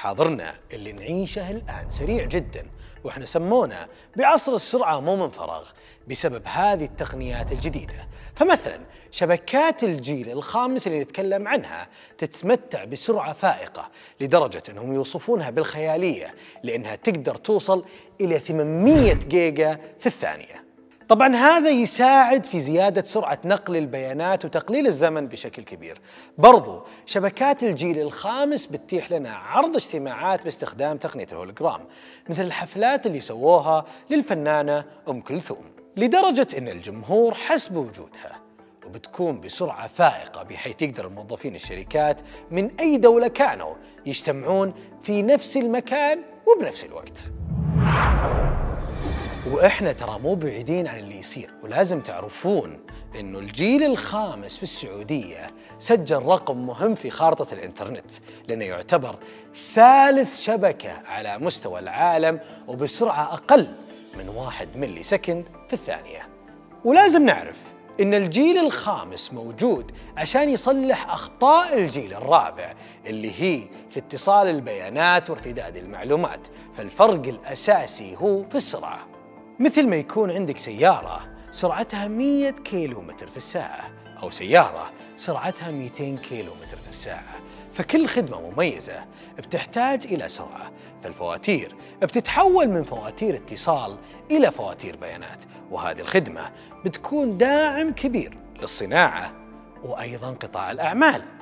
حاضرنا اللي نعيشه الآن سريع جدا، واحنا سمونا بعصر السرعة مو من فراغ بسبب هذه التقنيات الجديدة. فمثلا شبكات الجيل الخامس اللي نتكلم عنها تتمتع بسرعة فائقة لدرجة انهم يوصفونها بالخيالية، لانها تقدر توصل الى 800 جيجا في الثانية. طبعا هذا يساعد في زيادة سرعة نقل البيانات وتقليل الزمن بشكل كبير. برضو شبكات الجيل الخامس بتتيح لنا عرض اجتماعات باستخدام تقنية الهولوجرام، مثل الحفلات اللي سووها للفنانة أم كلثوم، لدرجة أن الجمهور حس بوجودها، وبتكون بسرعة فائقة بحيث يقدر موظفين الشركات من أي دولة كانوا يجتمعون في نفس المكان وبنفس الوقت. واحنا ترى مو بعيدين عن اللي يصير، ولازم تعرفون انه الجيل الخامس في السعودية سجل رقم مهم في خارطة الانترنت، لانه يعتبر ثالث شبكة على مستوى العالم وبسرعة اقل من 1 ملي سكند في الثانية. ولازم نعرف ان الجيل الخامس موجود عشان يصلح اخطاء الجيل الرابع اللي هي في اتصال البيانات وارتداد المعلومات، فالفرق الاساسي هو في السرعة. مثل ما يكون عندك سيارة سرعتها 100 كيلومتر في الساعة، أو سيارة سرعتها 200 كيلومتر في الساعة، فكل خدمة مميزة بتحتاج إلى سرعة. فالفواتير بتتحول من فواتير اتصال إلى فواتير بيانات، وهذه الخدمة بتكون داعم كبير للصناعة وأيضا قطاع الأعمال.